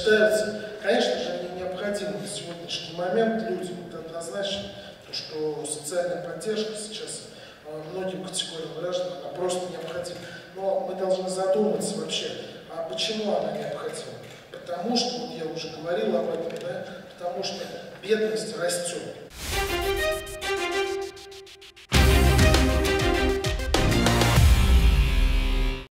сочетаются. Конечно же, они необходимы на сегодняшний момент людям. Это однозначно, то, что социальная поддержка сейчас многим категориям граждан, она просто необходима. Но мы должны задуматься вообще, а почему она необходима? Потому что, вот я уже говорил об этом, да, потому что бедность растет.